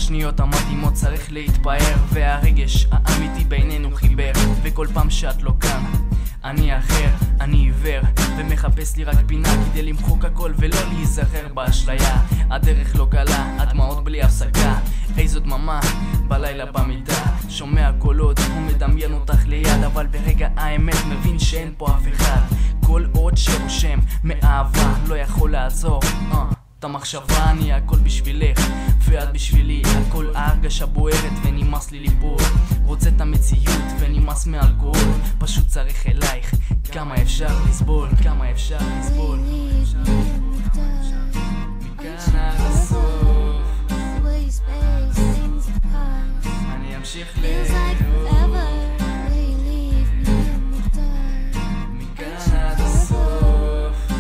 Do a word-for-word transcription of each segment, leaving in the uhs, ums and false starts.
בשניות המתאימות צריך להתפאר, והרגש האמיתי בינינו חיבר, וכל פעם שאת לא כאן אני אחר, אני עיוור ומחפש לי רק פינה כדי למחוק הכל ולא להיזכר באשליה. הדרך לא קלה, הדמעות בלי הפסקה, איזו דממה בלילה במיטה, שומע קולות ומדמיין אותך ליד, אבל ברגע האמת מבין שאין פה אף אחד. כל עוד שרושם מאהבה לא יכול לעצור uh, את המחשבה, אני הכל בשבילך ואת בשבילי, הכל ההרגשה בוערת ונמאס לי ליפול, רוצה את המציאות ונמאס מאלכוהול, פשוט צריך אלייך, כמה אפשר לסבול, כמה אפשר לסבול מכאן עד הסוף אני אמשיך לאהוב מכאן עד הסוף.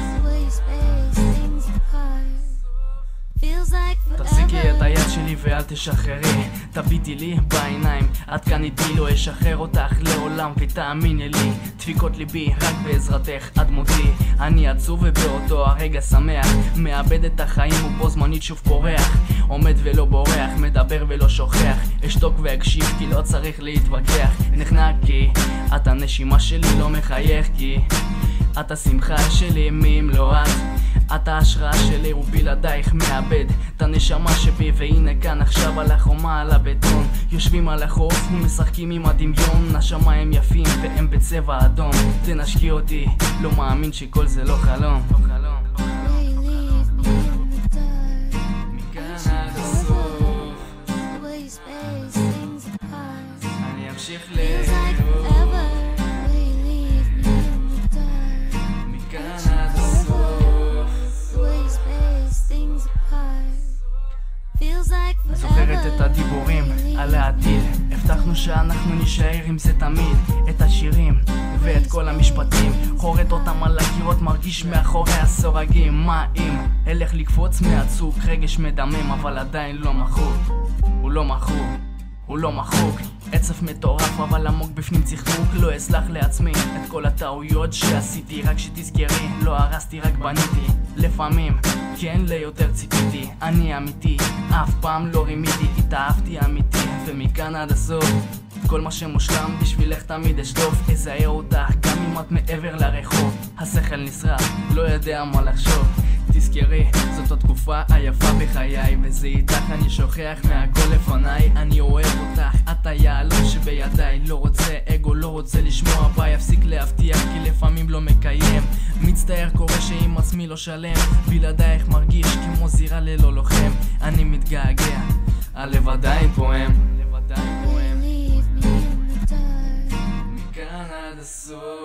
תחזיקי את היד שלי ואל תשחררי, תביטי לי בעיניים, את כאן איתי, לא אשחרר אותך לעולם ותאמיני לי, דפיקות ליבי רק בעזרתך עד מותי, אני עצוב ובאותו הרגע שמח, מאבד את החיים ובו זמנית שוב פורח, עומד ולא בורח, מדבר ולא שוכח, אשתוק ואקשיב כי לא צריך להתווכח, נחנק כי את הנשימה שלי, לא מחייך כי את השמחה שלי, מי אם לא את, את ההשראה שלי ובלעדייך מאבד את הנשמה שבי, והנה כאן עכשיו על החומה על הבטון, יושבים על החוף ומשחקים עם הדמיון, השמיים יפים והם בצבע אדום, תנשקי אותי, לא מאמין שכל זה לא חלום, לא חלום. מכאן עד הסוף אני אמשיך לאהוב מכאן עד זוכרת את הדיבורים על העתיד, הבטחנו שאנחנו נשאר עם זה תמיד, את השירים ואת כל המשפטים, חורת אותם על הקירות, מרגיש מאחורי הסורגים, מה אם אלך לקפוץ מהצוק, רגש מדמם אבל עדיין לא מחוק, הוא לא מחוק, הוא לא מחוק, עצף מטורף אבל עמוק בפנים צחקוק, לא אסלח לעצמי את כל הטעויות שעשיתי, רק שתזכרי, לא הרסתי רק בניתי, לפעמים כן ליותר ציפיתי, אני אמיתי, אף פעם לא רימיתי, התאהבתי אמיתי ומכאן עד הסוף, כל מה שמושלם בשבילך תמיד אשדוף, אזהה אותך גם אם את מעבר לרחוב, השכל נשרף, לא יודע מה לחשוב, תזכרי, זאת התקופה היפה בחיי, וזה איתך אני שוכח מהכל לפניי, אני אוהב אותך, את היעלום שבידיי, לא רוצה אגו, לא רוצה לשמוע בה, יפסיק להבטיח כי לפעמים לא מקיים, מצטער קורה שעם עצמי לא שלם, בלעדייך מרגיש כמו זירה ללא לוחם, אני מתגעגע, הלב עדיין פועם, הלב עדיין פועם מכאן עד הסוף.